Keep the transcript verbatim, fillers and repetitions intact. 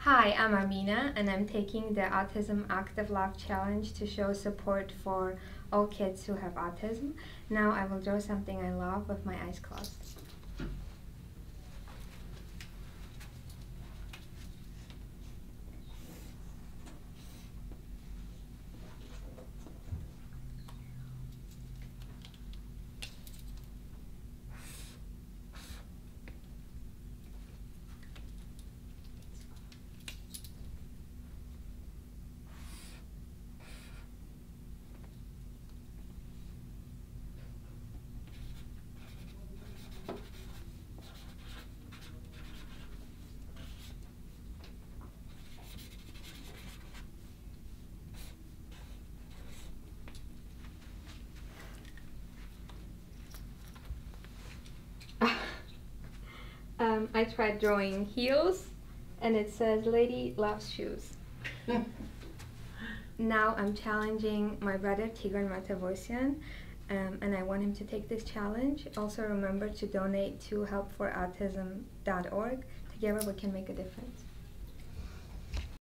Hi, I'm Armine, and I'm taking the Autism Active Life Challenge to show support for all kids who have autism. Now I will draw something I love with my eyes closed. um, I tried drawing heels, and it says "Lady loves shoes." Now I'm challenging my brother Tigran Matavosian, um, and I want him to take this challenge. Also remember to donate to help for autism dot org. Together we can make a difference.